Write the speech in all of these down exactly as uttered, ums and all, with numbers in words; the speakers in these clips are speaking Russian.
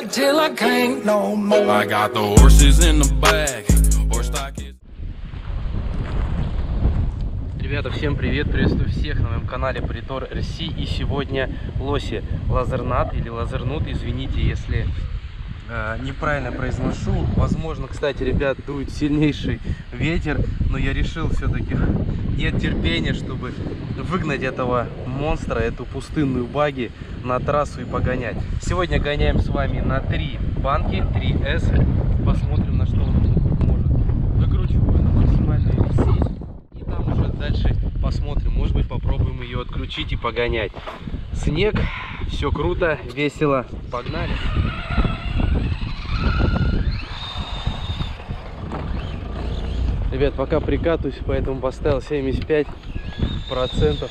ride till I can't no more. I got the horses in the back. Horse stock is... Ребята, всем привет! Приветствую всех на моем канале Притор эр си. И сегодня лоси лазернат или лазернут, извините, если э, неправильно произношу. Возможно, кстати, ребят, дует сильнейший ветер, но я решил все-таки, нет терпения, чтобы выгнать этого монстра, эту пустынную баги на трассу и погонять. Сегодня гоняем с вами на три банки, три эс. Посмотрим, на что он может. Выкручиваю на максимальную висеть. И там уже дальше посмотрим. Может быть, попробуем ее отключить и погонять. Снег, все круто, весело. Погнали! Ребят, пока прикатываюсь, поэтому поставил семьдесят пять процентов.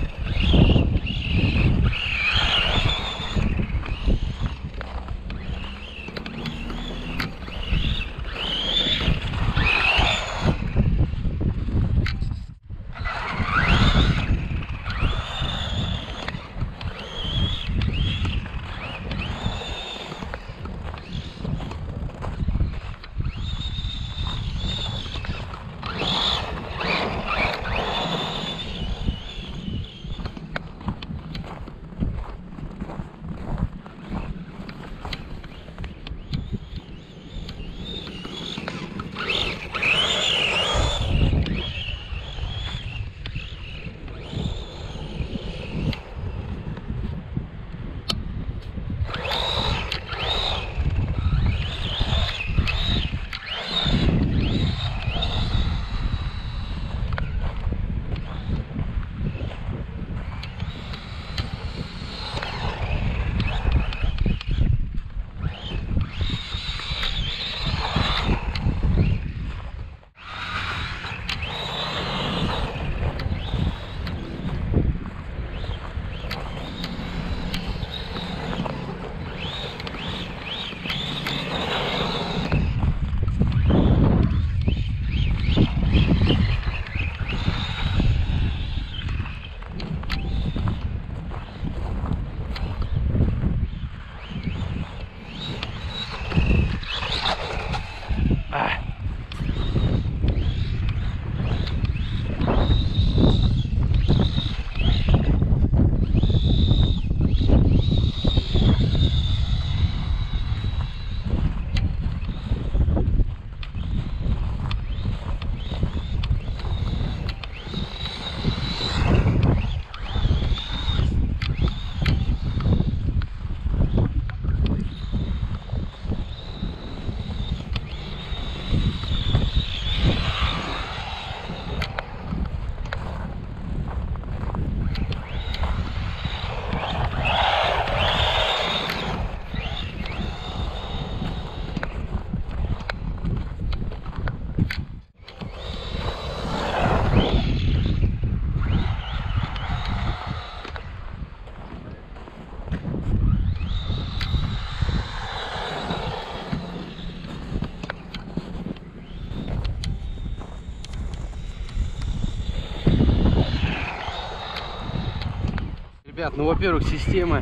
Ребят, ну, во-первых, система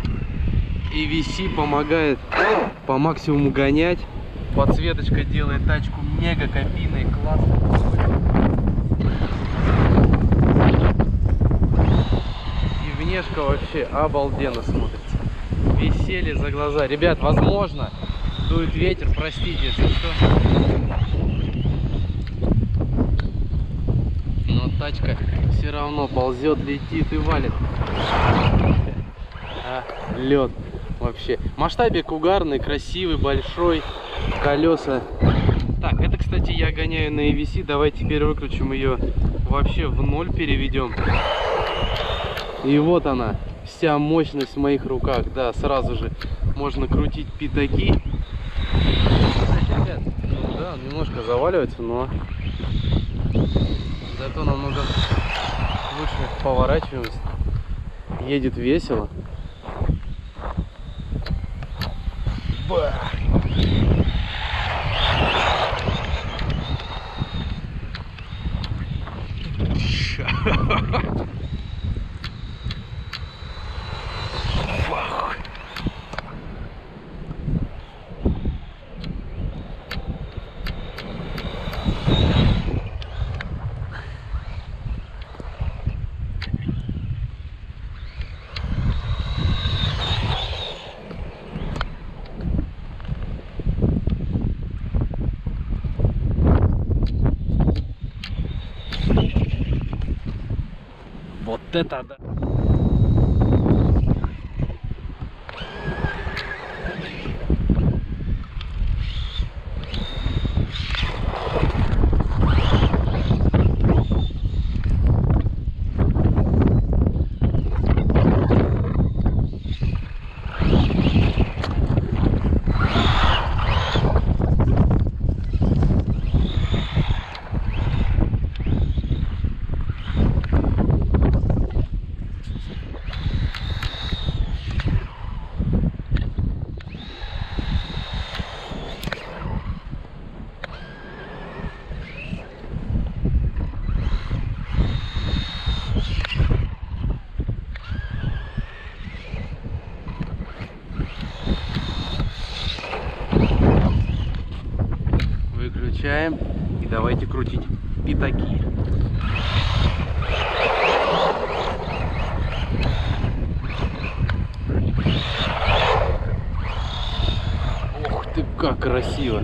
и ви си помогает по максимуму гонять. Подсветочка делает тачку мега кабиной, классно. И внешка вообще обалденно смотрится. Веселье за глаза. Ребят, возможно, дует ветер, простите, если что. Но тачка все равно ползет, летит и валит. А, лед вообще. Масштабик угарный, красивый, большой. Колеса. Так, это, кстати, я гоняю на и ви си. Давай теперь выключим ее вообще в ноль, переведем. И вот она, вся мощность в моих руках. Да, сразу же можно крутить пятаки. Кстати, ребят, ну да, немножко заваливается, но зато намного лучше поворачиваемость. Едет весело. Бах! это да. Выключаем и давайте крутить пятаки. Ух ты, как красиво!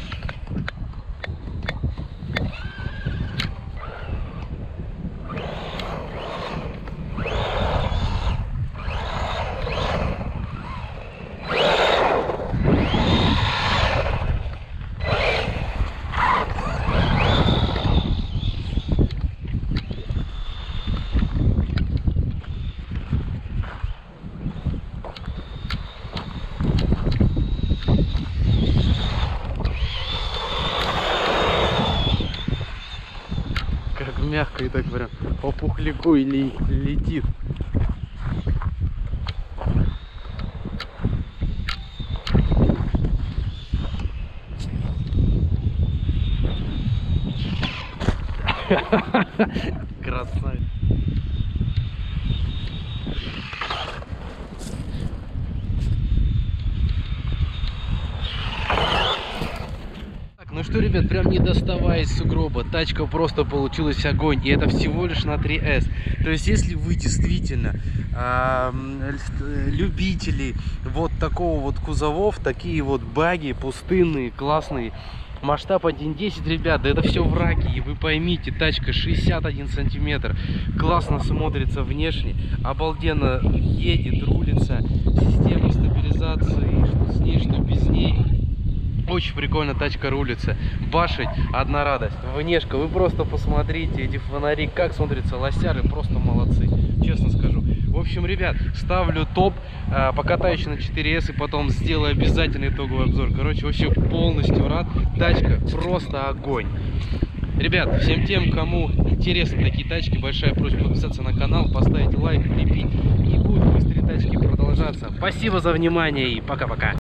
Мягко и так прям по пухляку или летит. Красавец. Ну что, ребят, прям не доставая из сугроба, тачка просто получилась огонь, и это всего лишь на три эс. То есть, если вы действительно э, любители вот такого вот кузовов, такие вот баги пустынные, классные, масштаб один десять, ребят, да это все враги, и вы поймите, тачка шестьдесят один сантиметр, классно смотрится внешне, обалденно едет, рулится, система стабилизации, что с ней, что без ней. Очень прикольно тачка рулится. Башить одна радость. Внешка, вы просто посмотрите эти фонари, как смотрятся лосяры, просто молодцы, честно скажу. В общем, ребят, ставлю топ, покатаюсь на четыре эс и потом сделаю обязательно итоговый обзор. Короче, вообще полностью рад. Тачка просто огонь. Ребят, всем тем, кому интересны такие тачки, большая просьба подписаться на канал, поставить лайк, крепить, и будут быстрые тачки продолжаться. Спасибо за внимание и пока-пока.